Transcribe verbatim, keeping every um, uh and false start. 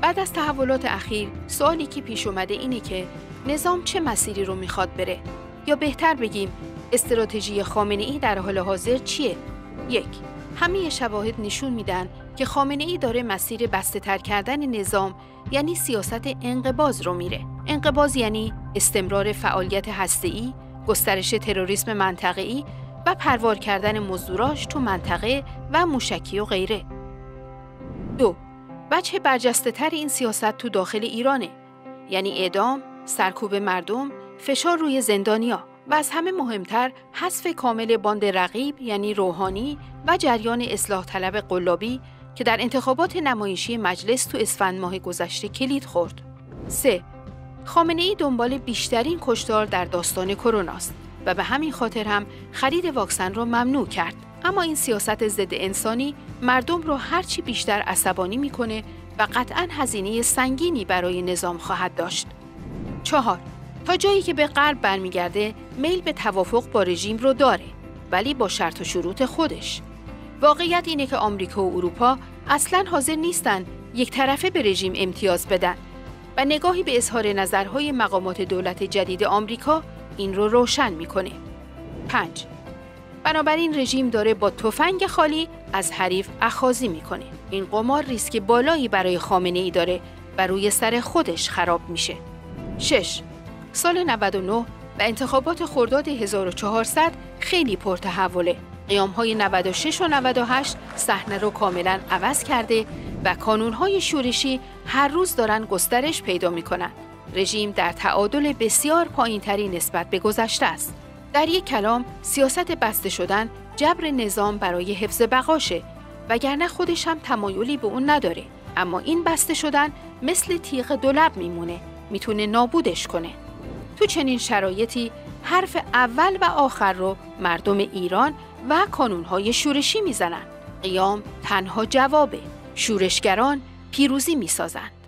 بعد از تحولات اخیر سوالی که پیش اومده اینه که نظام چه مسیری رو میخواد بره؟ یا بهتر بگیم استراتژی خامنه‌ای در حال حاضر چیه؟ یک، همه شواهد نشون میدن که خامنه‌ای داره مسیر بسته‌تر کردن نظام، یعنی سیاست انقباض رو میره. انقباض یعنی استمرار فعالیت هسته‌ای، گسترش تروریسم منطقه‌ای و پروار کردن مزدوراش تو منطقه و موشکی و غیره. دو، وجه برجسته‌تر این سیاست تو داخل ایرانه، یعنی اعدام، سرکوب مردم، فشار روی زندانیا و از همه مهمتر حذف کامل باند رقیب یعنی روحانی و جریان اصلاح طلب قلابی که در انتخابات نمایشی مجلس تو اسفند ماه گذشته کلید خورد. سه، خامنه‌ای دنبال بیشترین کشتار در داستان کروناست و به همین خاطر هم خرید واکسن را ممنوع کرد. اما این سیاست ضد انسانی مردم رو هرچی بیشتر عصبانی میکنه و قطعاً هزینه سنگینی برای نظام خواهد داشت. چهار، تا جایی که به غرب برمیگرده میل به توافق با رژیم رو داره، ولی با شرط و شروط خودش. واقعیت اینه که آمریکا و اروپا اصلاً حاضر نیستن یک طرفه به رژیم امتیاز بدن و نگاهی به اظهار نظرهای مقامات دولت جدید آمریکا این رو روشن میکنه. پنج، بنابراین رژیم داره با تفنگ خالی از حریف اخاذی میکنه. این قمار ریسک بالایی برای خامنه‌ای داره و روی سر خودش خراب میشه. شش، سال نود و نه و انتخابات خرداد هزار و چهارصد خیلی پرتحوله. قیام‌های نود و شش و نود و هشت صحنه رو کاملا عوض کرده و کانون‌های شورشی هر روز دارن گسترش پیدا میکنن. رژیم در تعادل بسیار پایین‌تری نسبت به گذشته است. در یک کلام سیاست بسته شدن جبر نظام برای حفظ بقاشه، وگرنه خودش هم تمایلی به اون نداره. اما این بسته شدن مثل تیغ دولب میمونه، میتونه نابودش کنه. تو چنین شرایطی حرف اول و آخر رو مردم ایران و کانونهای شورشی میزنن. قیام تنها جوابه. شورشگران پیروزی میسازن.